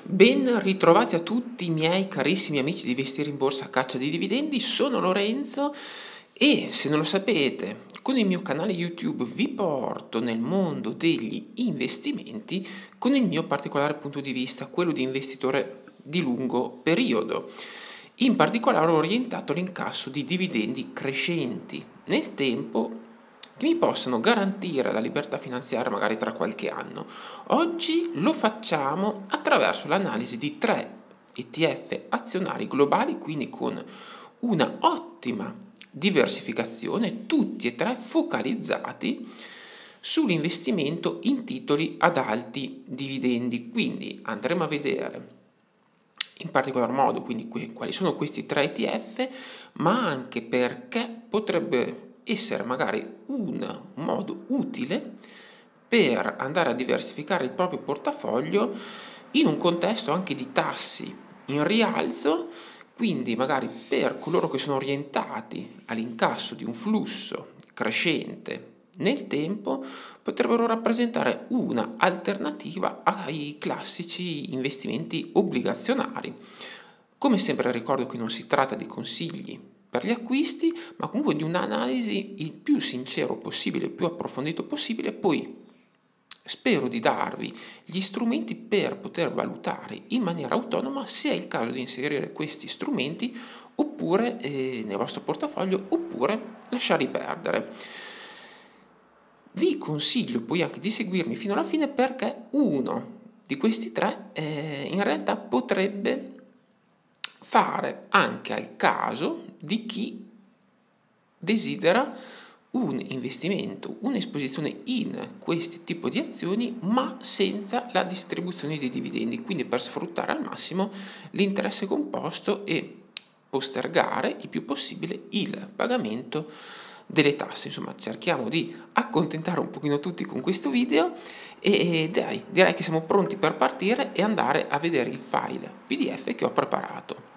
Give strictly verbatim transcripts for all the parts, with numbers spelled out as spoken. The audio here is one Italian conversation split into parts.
Ben ritrovati a tutti i miei carissimi amici di Investire in Borsa a caccia di dividendi, sono Lorenzo e se non lo sapete, con il mio canale YouTube vi porto nel mondo degli investimenti con il mio particolare punto di vista, quello di investitore di lungo periodo, in particolare orientato all'incasso di dividendi crescenti nel tempo che mi possano garantire la libertà finanziaria magari tra qualche anno. Oggi lo facciamo attraverso l'analisi di tre E T F azionari globali, quindi con una ottima diversificazione, tutti e tre focalizzati sull'investimento in titoli ad alti dividendi. Quindi andremo a vedere in particolar modo quindi quali sono questi tre E T F, ma anche perché potrebbe essere magari un modo utile per andare a diversificare il proprio portafoglio in un contesto anche di tassi in rialzo, quindi magari per coloro che sono orientati all'incasso di un flusso crescente nel tempo potrebbero rappresentare una alternativa ai classici investimenti obbligazionari. Come sempre ricordo che non si tratta di consigli per gli acquisti, ma comunque di un'analisi il più sincero possibile, il più approfondito possibile, poi spero di darvi gli strumenti per poter valutare in maniera autonoma se è il caso di inserire questi strumenti oppure eh, nel vostro portafoglio oppure lasciarli perdere. Vi consiglio poi anche di seguirmi fino alla fine perché uno di questi tre eh, in realtà potrebbe fare anche al caso di chi desidera un investimento, un'esposizione in questi tipi di azioni ma senza la distribuzione dei dividendi, quindi per sfruttare al massimo l'interesse composto e postergare il più possibile il pagamento delle tasse. Insomma, cerchiamo di accontentare un pochino tutti con questo video e dai, direi che siamo pronti per partire e andare a vedere il file P D F che ho preparato.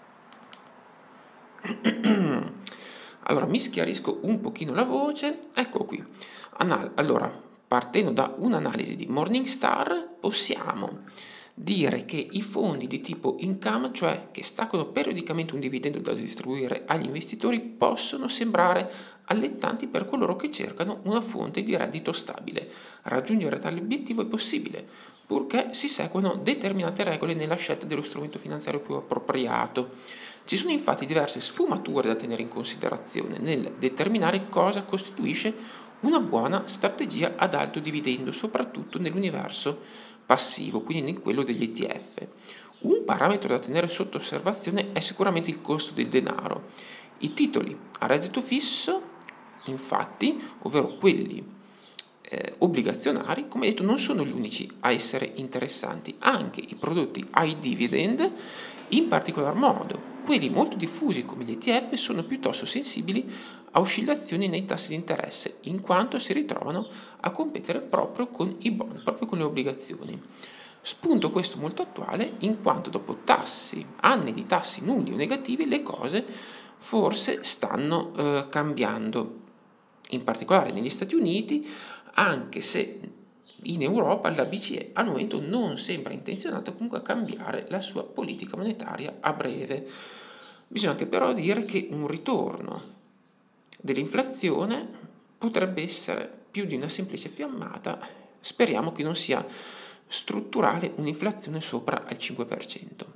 Allora, mi schiarisco un pochino la voce, ecco qui. Anal- allora, partendo da un'analisi di Morningstar, possiamo dire che i fondi di tipo income, cioè che staccano periodicamente un dividendo da distribuire agli investitori, possono sembrare allettanti per coloro che cercano una fonte di reddito stabile. Raggiungere tale obiettivo è possibile, purché si seguano determinate regole nella scelta dello strumento finanziario più appropriato. Ci sono infatti diverse sfumature da tenere in considerazione nel determinare cosa costituisce una buona strategia ad alto dividendo, soprattutto nell'universo passivo, quindi in quello degli E T F. Un parametro da tenere sotto osservazione è sicuramente il costo del denaro. I titoli a reddito fisso, infatti, ovvero quelli eh, obbligazionari, come detto, non sono gli unici a essere interessanti. Anche i prodotti high dividend, in particolar modo quelli molto diffusi come gli E T F, sono piuttosto sensibili a oscillazioni nei tassi di interesse, in quanto si ritrovano a competere proprio con i bond, proprio con le obbligazioni. Spunto questo molto attuale, in quanto dopo tassi, anni di tassi nulli o negativi, le cose forse stanno eh, cambiando. In particolare negli Stati Uniti, anche se in Europa la B C E al momento non sembra intenzionata comunque a cambiare la sua politica monetaria a breve. Bisogna anche però dire che un ritorno dell'inflazione potrebbe essere più di una semplice fiammata, speriamo che non sia strutturale un'inflazione sopra al cinque per cento.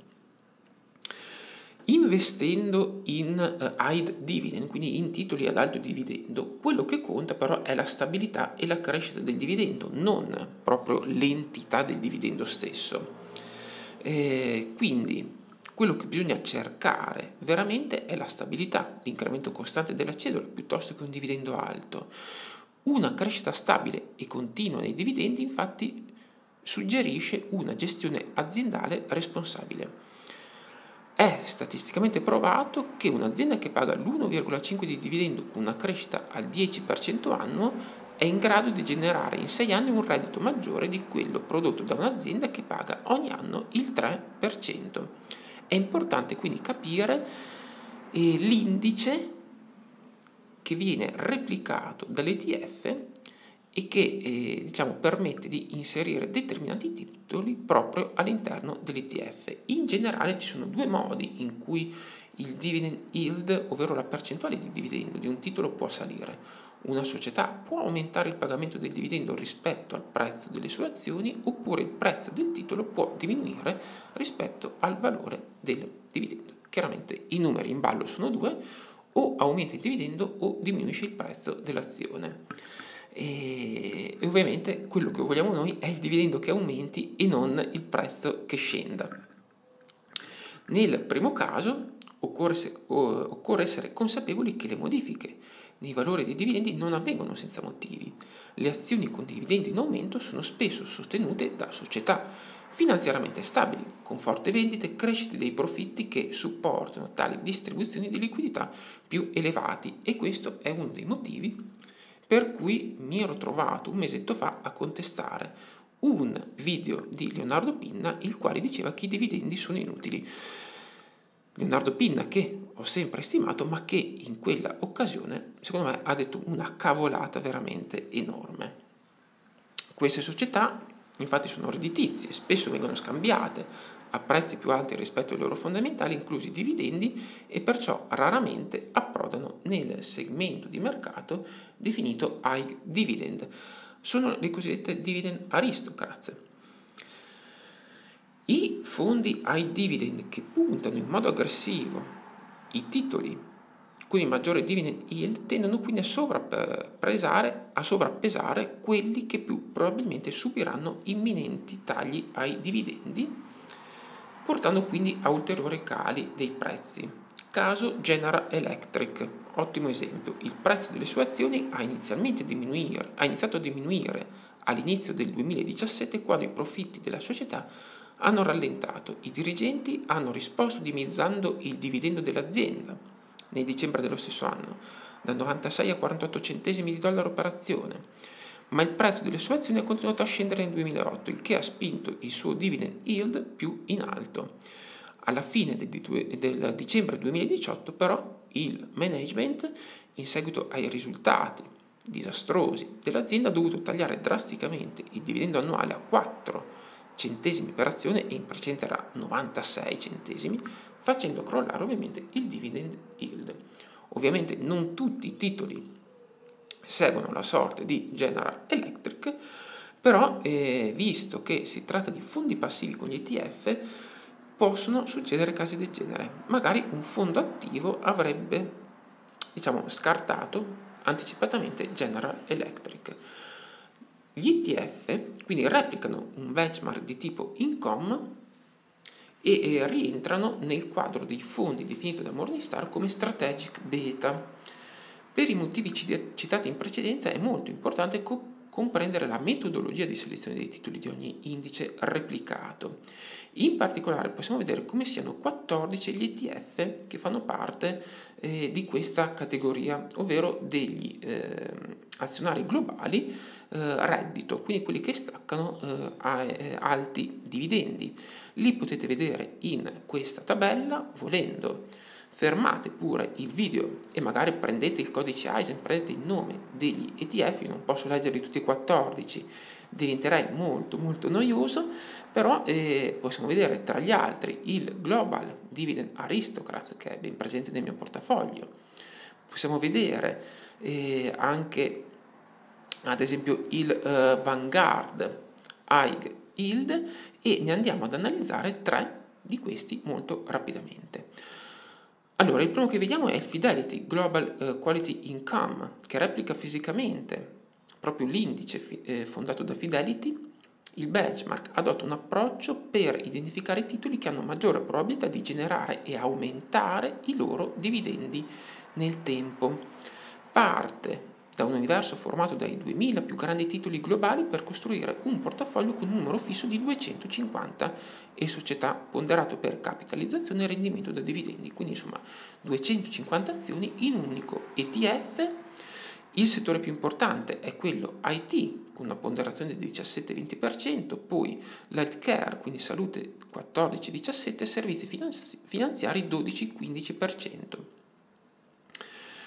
Investendo in uh, high dividend, quindi in titoli ad alto dividendo, quello che conta però è la stabilità e la crescita del dividendo, non proprio l'entità del dividendo stesso. Eh, quindi quello che bisogna cercare veramente è la stabilità, l'incremento costante della cedola piuttosto che un dividendo alto. Una crescita stabile e continua dei dividendi infatti suggerisce una gestione aziendale responsabile. È statisticamente provato che un'azienda che paga l'uno virgola cinque di dividendo con una crescita al dieci per cento annuo è in grado di generare in sei anni un reddito maggiore di quello prodotto da un'azienda che paga ogni anno il tre per cento. È importante quindi capire eh, l'indice che viene replicato dall'E T F e che eh, diciamo, permette di inserire determinati titoli proprio all'interno dell'E T F. In generale ci sono due modi in cui il dividend yield, ovvero la percentuale di dividendo di un titolo, può salire. Una società può aumentare il pagamento del dividendo rispetto al prezzo delle sue azioni, oppure il prezzo del titolo può diminuire rispetto al valore del dividendo. Chiaramente i numeri in ballo sono due: o aumenta il dividendo o diminuisce il prezzo dell'azione. E, e ovviamente quello che vogliamo noi è il dividendo che aumenti e non il prezzo che scenda. Nel primo caso occorre, se, o, occorre essere consapevoli che le modifiche nei valori dei dividendi non avvengono senza motivi. Le azioni con dividendi in aumento sono spesso sostenute da società finanziariamente stabili, con forti vendite e crescite dei profitti che supportano tali distribuzioni di liquidità più elevati, e questo è uno dei motivi per cui mi ero trovato un mesetto fa a contestare un video di Leonardo Pinna, il quale diceva che i dividendi sono inutili. Leonardo Pinna, che ho sempre stimato, ma che in quella occasione, secondo me, ha detto una cavolata veramente enorme. Queste società, infatti, sono redditizie, spesso vengono scambiate a prezzi più alti rispetto ai loro fondamentali, inclusi i dividendi, e perciò raramente approdano nel segmento di mercato definito high dividend. Sono le cosiddette dividend aristocrats. I fondi high dividend che puntano in modo aggressivo i titoli con il maggiore dividend yield tendono quindi a sovrappresare, a sovrappesare quelli che più probabilmente subiranno imminenti tagli ai dividendi, portando quindi a ulteriori cali dei prezzi. Caso General Electric, ottimo esempio. Il prezzo delle sue azioni ha, inizialmente diminuire, ha iniziato a diminuire all'inizio del duemiladiciassette, quando i profitti della società hanno rallentato. I dirigenti hanno risposto dimezzando il dividendo dell'azienda nel dicembre dello stesso anno, da novantasei a quarantotto centesimi di dollaro per azione, ma il prezzo delle sue azioni ha continuato a scendere nel duemilaotto, il che ha spinto il suo dividend yield più in alto. Alla fine del, del dicembre duemiladiciotto, però, il management, in seguito ai risultati disastrosi dell'azienda, ha dovuto tagliare drasticamente il dividendo annuale a quattro centesimi per azione, e in precedenza era novantasei centesimi, facendo crollare ovviamente il dividend yield. Ovviamente non tutti i titoli seguono la sorte di General Electric, però eh, visto che si tratta di fondi passivi con gli E T F, possono succedere casi del genere. Magari un fondo attivo avrebbe, diciamo, scartato anticipatamente General Electric. Gli E T F quindi replicano un benchmark di tipo income e eh, rientrano nel quadro dei fondi definito da Morningstar come strategic beta. Per i motivi citati in precedenza è molto importante co- comprendere la metodologia di selezione dei titoli di ogni indice replicato. In particolare possiamo vedere come siano quattordici gli E T F che fanno parte eh, di questa categoria, ovvero degli eh, azionari globali eh, reddito, quindi quelli che staccano eh, a eh, alti dividendi. Li potete vedere in questa tabella. Volendo, fermate pure il video e magari prendete il codice I S I N, prendete il nome degli E T F. Io non posso leggerli tutti e quattordici, diventerei molto molto noioso, però eh, possiamo vedere tra gli altri il Global Dividend Aristocrats, che è ben presente nel mio portafoglio. Possiamo vedere eh, anche ad esempio il uh, Vanguard High Yield, e ne andiamo ad analizzare tre di questi molto rapidamente. Allora, il primo che vediamo è il Fidelity Global uh, Quality Income, che replica fisicamente proprio l'indice fi- eh, fondato da Fidelity. Il benchmark adotta un approccio per identificare i titoli che hanno maggiore probabilità di generare e aumentare i loro dividendi nel tempo. Parte da un universo formato dai duemila più grandi titoli globali per costruire un portafoglio con un numero fisso di duecentocinquanta e società, ponderato per capitalizzazione e rendimento da dividendi. Quindi insomma duecentocinquanta azioni in un unico E T F. Il settore più importante è quello I T, con una ponderazione di diciassette venti per cento, poi l'healthcare, quindi salute quattordici diciassette, servizi finanzi- finanziari dodici quindici per cento.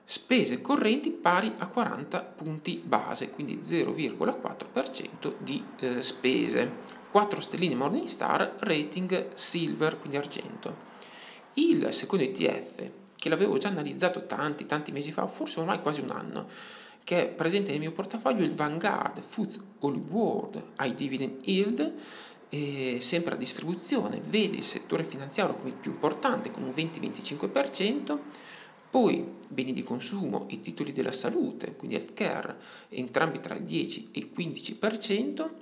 spese correnti pari a quaranta punti base, quindi zero virgola quattro per cento di eh, spese. quattro stelline Morningstar, rating silver, quindi argento. Il secondo E T F, che l'avevo già analizzato tanti, tanti mesi fa, forse ormai quasi un anno, che è presente nel mio portafoglio, il Vanguard F T S All World High Dividend Yield, e sempre a distribuzione, vede il settore finanziario come il più importante con un venti venticinque per cento, poi beni di consumo e titoli della salute, quindi healthcare, entrambi tra il dieci e il quindici per cento,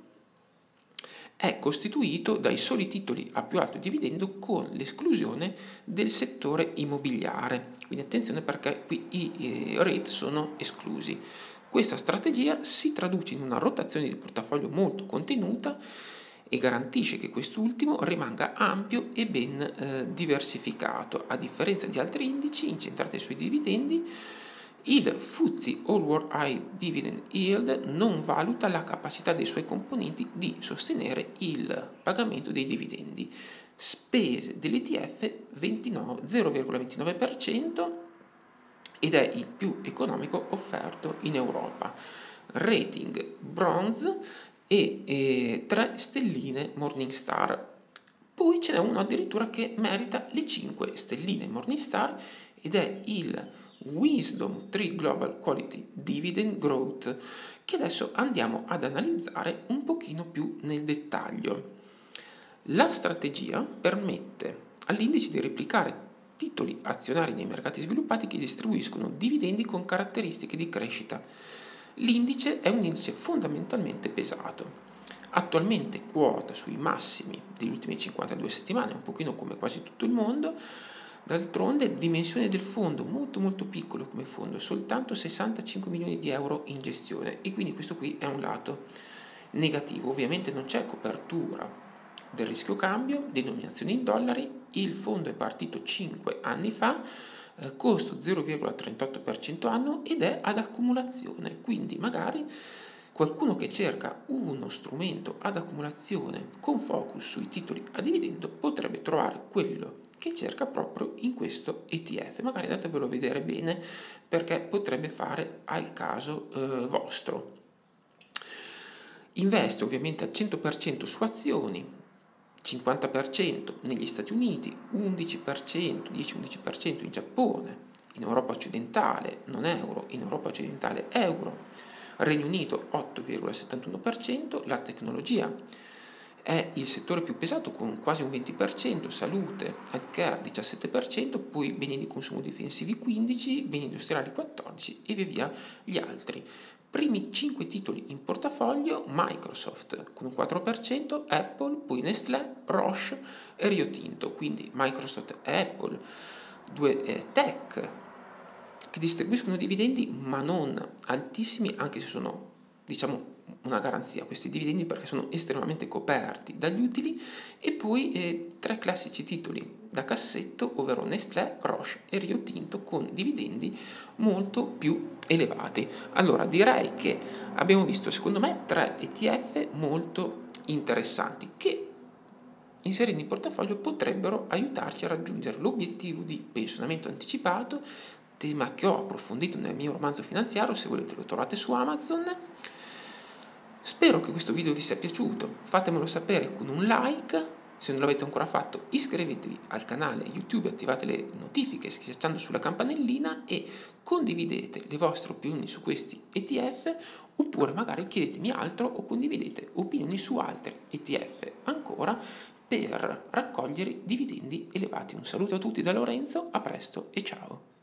è costituito dai soli titoli a più alto dividendo con l'esclusione del settore immobiliare. Quindi attenzione, perché qui i rate sono esclusi. Questa strategia si traduce in una rotazione di portafoglio molto contenuta e garantisce che quest'ultimo rimanga ampio e ben eh, diversificato. A differenza di altri indici incentrati sui dividendi, il F T S E All World High Dividend Yield non valuta la capacità dei suoi componenti di sostenere il pagamento dei dividendi. Spese dell'E T F zero virgola ventinove per cento ed è il più economico offerto in Europa. Rating bronze e, e tre stelline Morningstar. Poi ce n'è uno addirittura che merita le cinque stelline Morningstar ed è il Wisdom tre Global Quality Dividend Growth, che adesso andiamo ad analizzare un pochino più nel dettaglio. La strategia permette all'indice di replicare titoli azionari nei mercati sviluppati che distribuiscono dividendi con caratteristiche di crescita. L'indice è un indice fondamentalmente pesato. Attualmente quota sui massimi delle ultime cinquantadue settimane, un pochino come quasi tutto il mondo. D'altronde, dimensione del fondo molto molto piccolo come fondo, soltanto sessantacinque milioni di euro in gestione, e quindi questo qui è un lato negativo. Ovviamente non c'è copertura del rischio cambio, denominazione in dollari. Il fondo è partito cinque anni fa, eh, costo zero virgola trentotto per cento annuo ed è ad accumulazione, quindi magari qualcuno che cerca uno strumento ad accumulazione con focus sui titoli a dividendo potrebbe trovare quello che cerca proprio in questo E T F. Magari andatevelo a vedere bene, perché potrebbe fare al caso eh, vostro. Investe ovviamente al cento per cento su azioni, cinquanta per cento negli Stati Uniti, undici per cento, dieci undici per cento in Giappone, in Europa occidentale non euro, in Europa occidentale euro. Regno Unito otto virgola settantuno per cento, la tecnologia è il settore più pesato con quasi un venti per cento, salute, healthcare diciassette per cento, poi beni di consumo difensivi quindici per cento, beni industriali quattordici per cento e via via gli altri. Primi cinque titoli in portafoglio: Microsoft con un quattro per cento, Apple, poi Nestlé, Roche e Rio Tinto, quindi Microsoft e Apple, due eh, tech che distribuiscono dividendi ma non altissimi, anche se sono, diciamo, una garanzia questi dividendi, perché sono estremamente coperti dagli utili. E poi eh, tre classici titoli da cassetto, ovvero Nestlé, Roche e Rio Tinto, con dividendi molto più elevati. Allora direi che abbiamo visto, secondo me, tre E T F molto interessanti che inseriti in portafoglio potrebbero aiutarci a raggiungere l'obiettivo di pensionamento anticipato, tema che ho approfondito nel mio romanzo finanziario. Se volete lo trovate su Amazon. Spero che questo video vi sia piaciuto, fatemelo sapere con un like. Se non l'avete ancora fatto, iscrivetevi al canale YouTube, attivate le notifiche schiacciando sulla campanellina e condividete le vostre opinioni su questi E T F, oppure magari chiedetemi altro o condividete opinioni su altri E T F ancora per raccogliere dividendi elevati. Un saluto a tutti da Lorenzo, a presto e ciao!